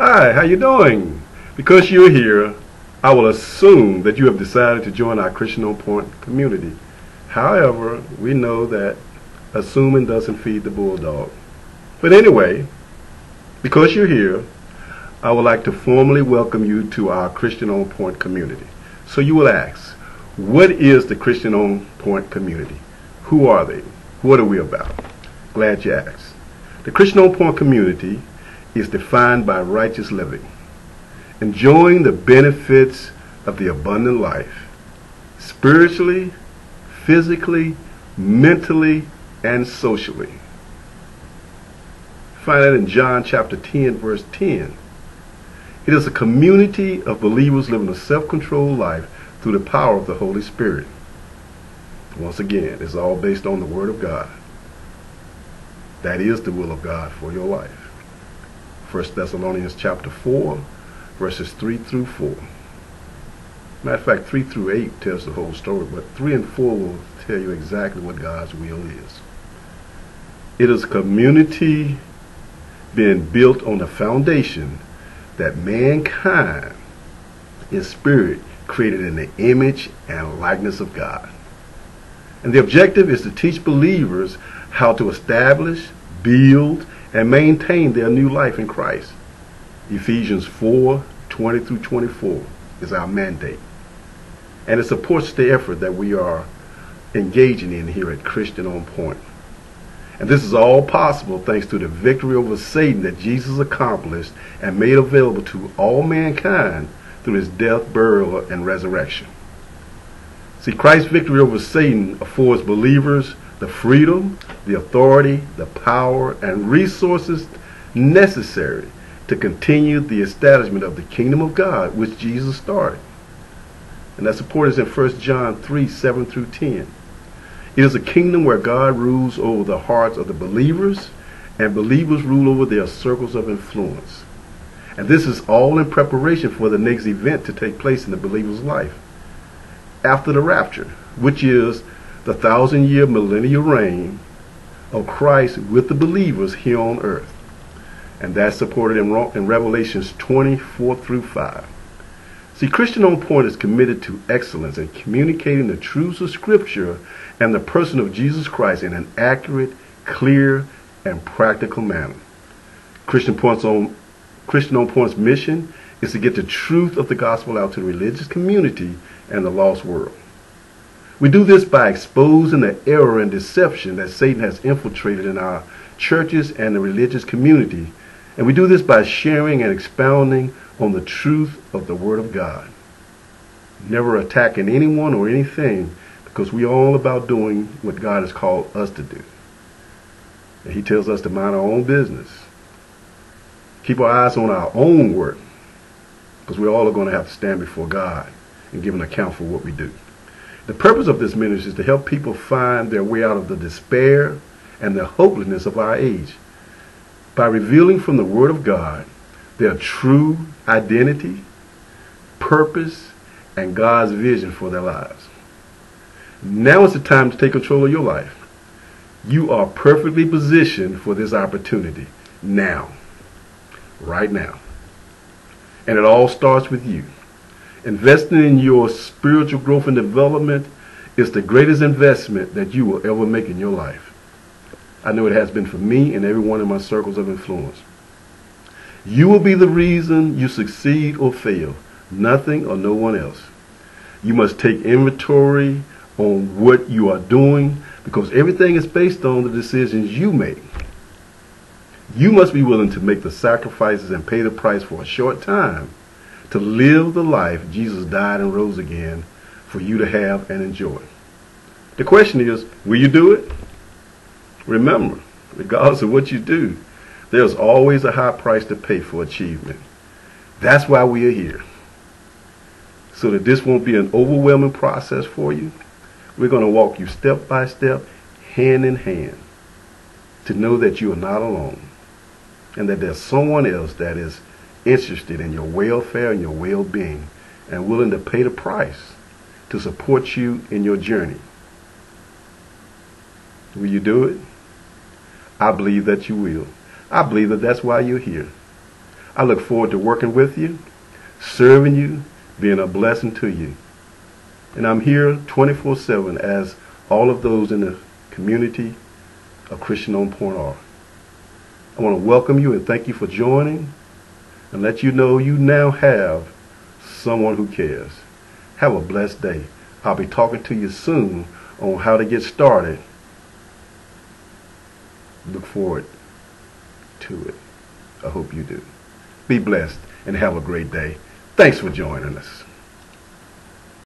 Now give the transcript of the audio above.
Hi, how you doing? Because you're here, I will assume that you have decided to join our Christian On Point community. However, we know that assuming doesn't feed the bulldog. But anyway, because you're here, I would like to formally welcome you to our Christian On Point community. So you will ask, what is the Christian On Point community? Who are they? What are we about? Glad you asked. The Christian On Point community is defined by righteous living, enjoying the benefits of the abundant life, spiritually, physically, mentally, and socially. Find that in John chapter 10, verse 10. It is a community of believers living a self-controlled life through the power of the Holy Spirit. Once again, it's all based on the Word of God. That is the will of God for your life. 1 Thessalonians chapter 4, verses 3 through 4. Matter of fact, 3 through 8 tells the whole story, but 3 and 4 will tell you exactly what God's will is. It is a community being built on the foundation that mankind is spirit created in the image and likeness of God. And the objective is to teach believers how to establish, build, and maintain their new life in Christ. Ephesians 4, 20 through 24 is our mandate. And it supports the effort that we are engaging in here at Christian On Point. And this is all possible thanks to the victory over Satan that Jesus accomplished and made available to all mankind through his death, burial, and resurrection. See, Christ's victory over Satan affords believers the freedom, the authority, the power, and resources necessary to continue the establishment of the kingdom of God, which Jesus started. And that support is in 1 John 3, 7 through 10. It is a kingdom where God rules over the hearts of the believers, and believers rule over their circles of influence. And this is all in preparation for the next event to take place in the believer's life after the rapture, which is the 1,000-year millennial reign of Christ with the believers here on earth. And that's supported in Revelations 24 through 5. See, Christian On Point is committed to excellence in communicating the truths of Scripture and the person of Jesus Christ in an accurate, clear, and practical manner. Christian On Point's mission is to get the truth of the gospel out to the religious community and the lost world. We do this by exposing the error and deception that Satan has infiltrated in our churches and the religious community. And we do this by sharing and expounding on the truth of the Word of God. Never attacking anyone or anything, because we are all about doing what God has called us to do. And He tells us to mind our own business. Keep our eyes on our own work, because we all are going to have to stand before God and give an account for what we do. The purpose of this ministry is to help people find their way out of the despair and the hopelessness of our age by revealing from the Word of God their true identity, purpose, and God's vision for their lives. Now is the time to take control of your life. You are perfectly positioned for this opportunity now, right now. And it all starts with you. Investing in your spiritual growth and development is the greatest investment that you will ever make in your life. I know it has been for me and everyone in my circles of influence. You will be the reason you succeed or fail, nothing or no one else. You must take inventory on what you are doing, because everything is based on the decisions you make. You must be willing to make the sacrifices and pay the price for a short time to live the life Jesus died and rose again for you to have and enjoy. The question is, will you do it? Remember, regardless of what you do, there's always a high price to pay for achievement. That's why we are here. So that this won't be an overwhelming process for you, we're going to walk you step by step, hand in hand, to know that you are not alone, and that there's someone else that is interested in your welfare and your well-being and willing to pay the price to support you in your journey. Will you do it? I believe that you will. I believe that that's why you're here. I look forward to working with you, serving you, being a blessing to you. And I'm here 24/7 as all of those in the community of Christian on Point are. I want to welcome you and thank you for joining and let you know you now have someone who cares. Have a blessed day. I'll be talking to you soon on how to get started. Look forward to it. I hope you do. Be blessed and have a great day. Thanks for joining us.